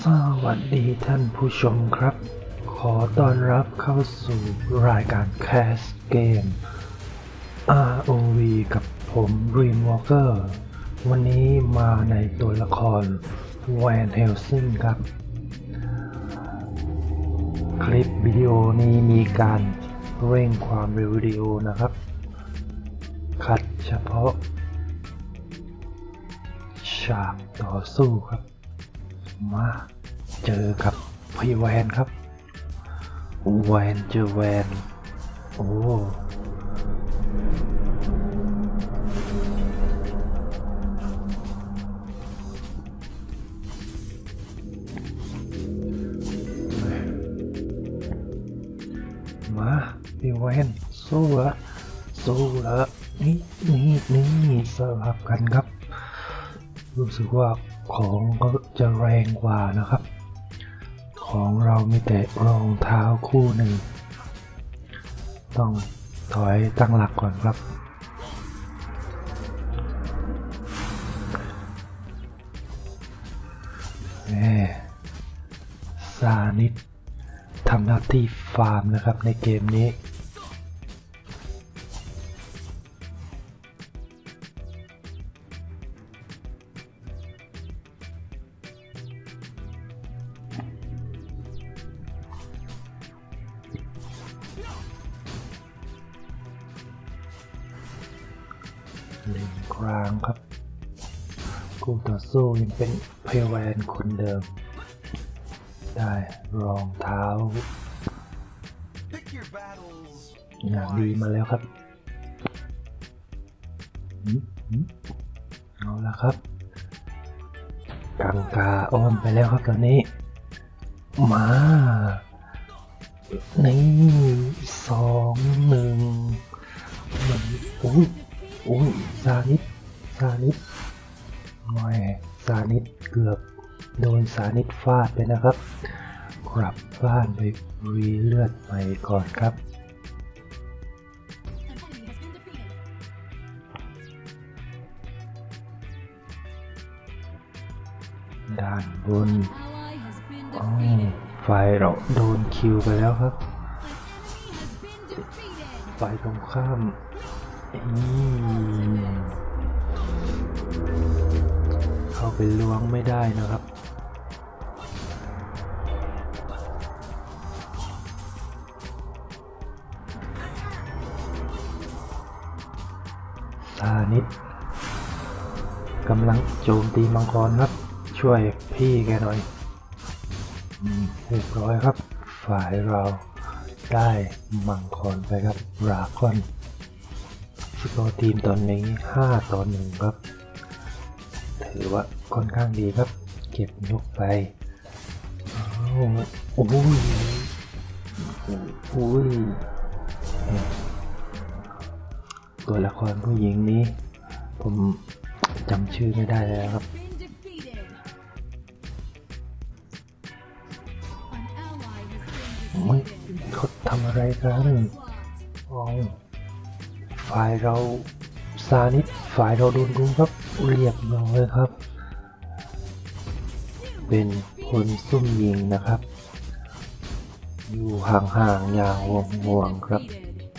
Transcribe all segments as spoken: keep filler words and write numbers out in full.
สวัสดีท่านผู้ชมครับขอต้อนรับเข้าสู่รายการแคสเกม อาร์ โอ วี กับผมรีมวอลเกอร์วันนี้มาในตัวละครแวนเฮลซิงครับคลิปวิดีโอนี้มีการเร่งความเร็ววิดีโอนะครับคัดเฉพาะฉากต่อสู้ครับมาเจอกับพี่แวนครับแวนเจอแวนโอ้มาพี่แวนสู้ละสู้ละนี่นี่นี่สลับกันครับรู้สึกว่าของก็จะแรงกว่านะครับของเรามีแต่รองเท้าคู่หนึ่งต้องถอยตั้งหลักก่อนครับแม่ซานิดทำหน้าที่ฟาร์มนะครับในเกมนี้เลนกลางครับคู่ต่อสู้ยังเป็นเพลแวนคนเดิมได้รองเท้าอย่างดีมาแล้วครับเอาละครับกังกาอ้อมไปแล้วครับตอนนี้มานี่สองหนึ่งมันอุ้ยอุ้ยซานิดซานิดแหม่ซานิดเกือบโดนซานิดฟาดไปนะครับกลับบ้านไปรีเลือดใหม่ก่อนครับด้านบนอ๋อฝ่ายเราโดนคิวไปแล้วครับฝ่ายตรงข้ามเข้าไปล้วงไม่ได้นะครับซานิดกำลังโจมตีมังกรครับช่วยพี่แกหน่อยเรียบร้อยครับฝ่ายเราได้มังกรไปครับราคอนสกอร์ทีมตอนนี้ห้าต่อหนึ่งครับถือว่าค่อนข้างดีครับเก็บยกไปโอ้ยโอ้ยตัวละครผู้หญิงนี้ผมจำชื่อไม่ได้แล้วครับไม่เขาทำอะไรกันอ๋อฝ่ายเราซานิดฝ่ายเราโดนรุมครับเรียบร้อยครับเป็นคนซุ่มยิงนะครับอยู่ห่างๆอย่างห่วงๆครับ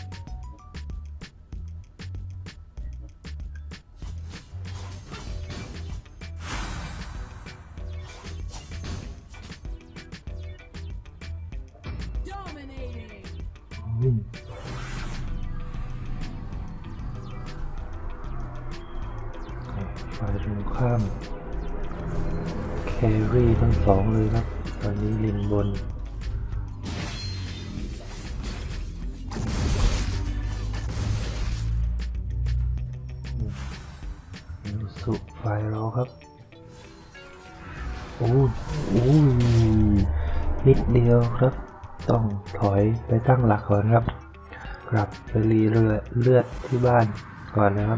ฝ่ายตรงข้ามแครี่ทั้งสองเลยครับตอนนี้ลินบนสุฝ่ายเราครับโอ้ยโอ้ยนิดเดียวครับต้องถอยไปตั้งหลักก่อนครับกลับไปรีเลือดเลือดที่บ้านก่อนนะครับ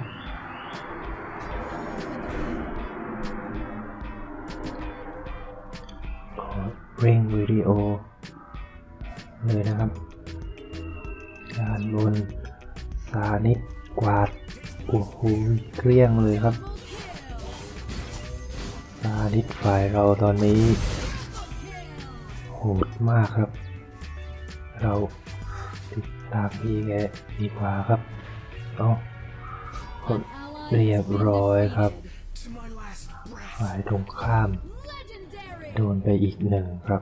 ขอเร่งวิดีโอเลยนะครับด้านบนซานิดกวาดโอ้โหเกลี้ยงเลยครับซานิดฝ่ายเราตอนนี้ดมากครับเราติดตามพี่แกดีกว่าครับเอาคนเรียบร้อยครับฝ่ายตรงข้ามโดนไปอีกหนึ่งครับ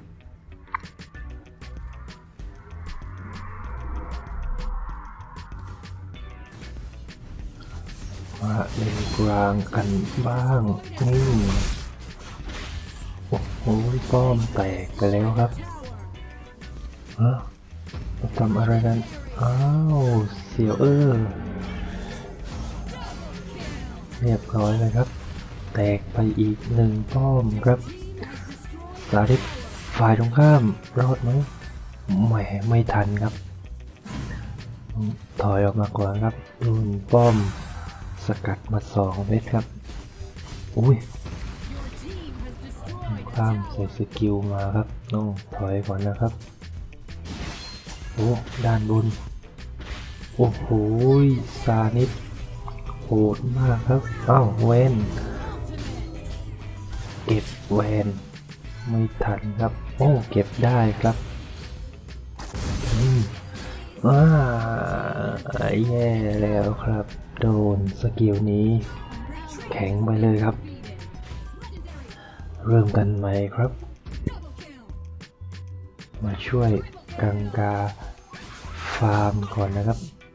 มาเล่นกลางกันบ้างนี่โอ้โหป้อมแตกไปแล้วครับฮะมาทำอะไรกันอ้าวเสียวเออเรียบร้อยเลยครับแตกไปอีกหนึ่งป้อมครับสาธิตฝ่ายตรงข้ามรอดไหมแหมไม่ทันครับถอยออกมาก่อนครับโดนป้อมสกัดมาสองเม็ดครับอุ้ยข้ามใส่สกิลมาครับต้องถอยก่อนนะครับโอ้ด้านบนโอ้โหซานิดโหดมากครับอ้าวแวนเก็บแวนไม่ทันครับโอ้เก็บได้ครับอืมว้าแย่แล้วครับโดนสกิลนี้แข็งไปเลยครับเริ่มกันใหม่ครับมาช่วยกังกาฟาร์มก่อนนะครับ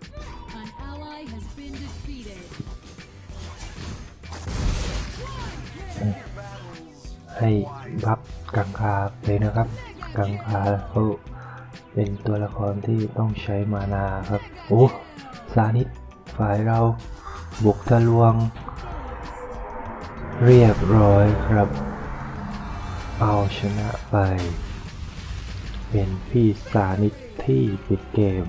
ให้บัฟกังคาเลยนะครับกังคาเขาเป็นตัวละครที่ต้องใช้มานาครับโอ้ซานิดฝ่ายเราบุกทะลวงเรียบร้อยครับเอาชนะไปเป็นพี่ซานิดที่ปิดเกม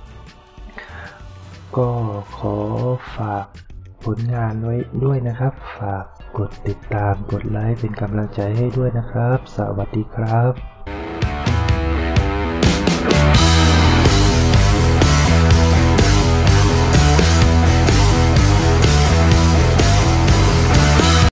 ก็ขอฝากผลงานไว้ด้วยนะครับฝากกดติดตามกดไลค์เป็นกำลังใจให้ด้วยนะครับสวัสดีครับ